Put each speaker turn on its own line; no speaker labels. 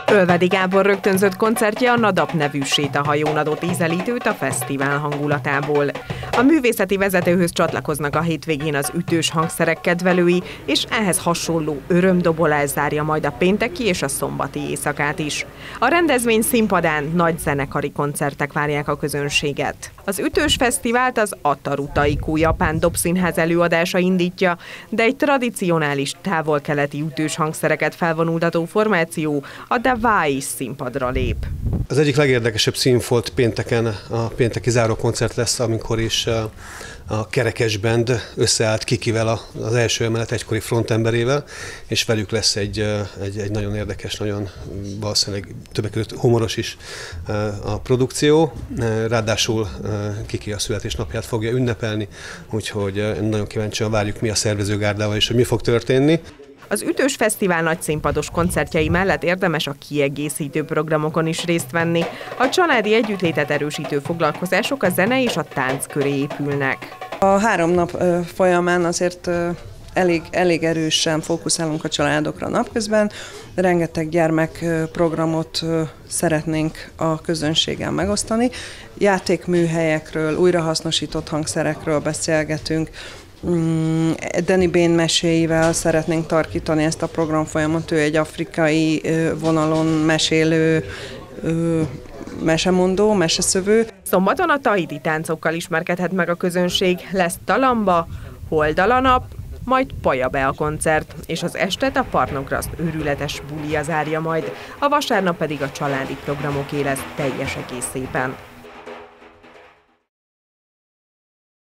Ölvedi Gábor rögtönzött koncertje a Nadap nevű sétahajón adott ízelítőt a fesztivál hangulatából. A művészeti vezetőhöz csatlakoznak a hétvégén az ütős hangszerek kedvelői, és ehhez hasonló örömdobolás zárja majd a pénteki és a szombati éjszakát is. A rendezvény színpadán nagy zenekari koncertek várják a közönséget. Az ütős fesztivált az Ataru Taiko japán dobszínház előadása indítja, de egy tradicionális távol-keleti ütős hangszereket felvonultató formáció, a Dawai színpadra lép.
Az egyik legérdekesebb színfolt pénteken a pénteki zárókoncert lesz, amikor is a Kerekes Band összeállt Kikivel, az első emelet egykori frontemberével, és velük lesz egy nagyon érdekes, nagyon valószínűleg többek között humoros is a produkció. Ráadásul Kiki a születésnapját fogja ünnepelni, úgyhogy nagyon kíváncsian várjuk mi a szervezőgárdával is, hogy mi fog történni.
Az ütős fesztivál nagyszínpados koncertjei mellett érdemes a kiegészítő programokon is részt venni. A családi együttlétet erősítő foglalkozások a zene és a tánc köré épülnek.
A 3 nap folyamán azért elég erősen fókuszálunk a családokra napközben. Rengeteg gyermekprogramot szeretnénk a közönséggel megosztani. Játékműhelyekről, újrahasznosított hangszerekről beszélgetünk. Danny Bane meséivel szeretnénk tarkítani ezt a programfolyamot. Ő egy afrikai vonalon mesélő mesemondó, meseszövő.
Szombaton a tahiti táncokkal ismerkedhet meg a közönség. Lesz talamba, Holdal a nap, majd Paja be a koncert, és az estet a Partnograszt őrületes bulia zárja majd, a vasárnap pedig a családi programoké lesz teljes egészében.